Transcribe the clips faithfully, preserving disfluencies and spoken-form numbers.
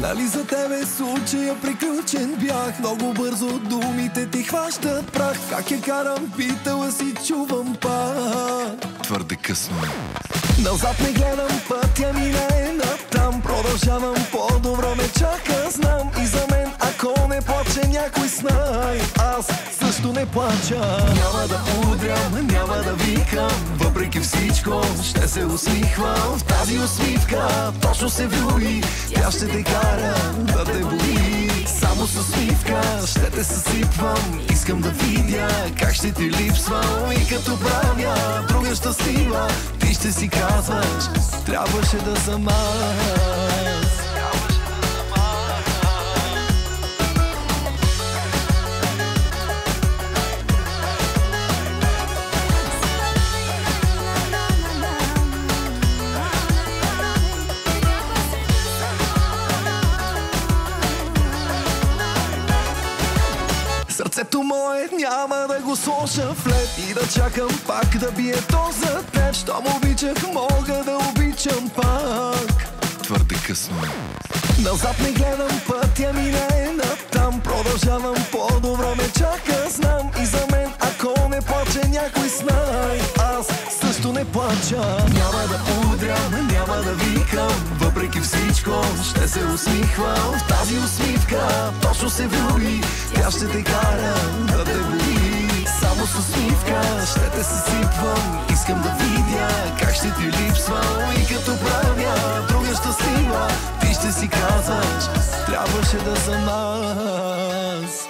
Нали за тебе случая приключен бях. Много бързо думите ти хващат прах. Как я карам, питала си, чувам пак. Твърде късно е. Назад не гледам, пътя ми не е натам. Продължавам, по-добро ме чака, знам. И за мен, ако не плаче някой знай, аз също не плача. Няма да удрям, няма да викам, въпреки всичко ще се усмихвам. В тази усмивка точно се влюби, тя ще те кара да те боли. Само с усмивка ще те съсипвам. Искам да видя как ще ти липсвам. И като правя друга щастлива, ти ще си казваш, трябваше да съм аз. Сърцето мое няма да го сложа в лед и да чакам пак да бие то за теб. Щом обичах, мога да обичам пак. Твърде късно е. Назад не гледам, пътя ми не е натам. Продължавам, по-добро ме чака, знам. И за мен, ако не плаче някой знай, аз също не плача. Няма да удрям, няма да викам, въпреки всичко ще се усмихвам. В тази усмивка точно се влюби, тя ще те кара да те боли. Само с усмивка ще те съсипвам. Искам да видя как ще ти липсвам. И като правя друга щастлива, ти ще си казваш, трябваше да съм аз.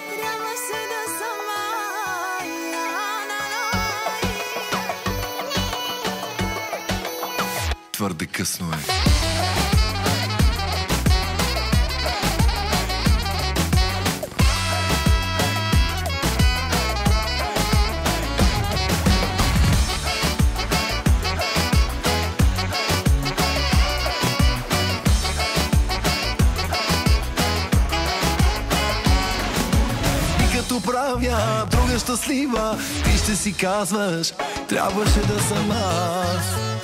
Твърде късно е. Като правя друга щастлива, ти ще си казваш, трябваше да съм аз.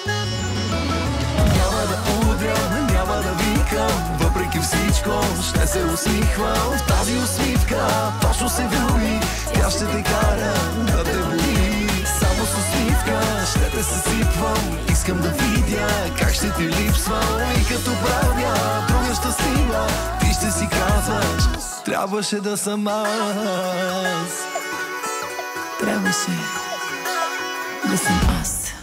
Няма да удрям, няма да викам, въпреки всичко ще се усмихвам. В тази усмивка точно се влюби, тя ще те кара да те боли. Само с усмивка ще те съсипвам. Искам да видя как ще ти липсвам. И като правя друга щастлива, ти ще си казваш, трябваше да съм аз. Трябваше да съм аз.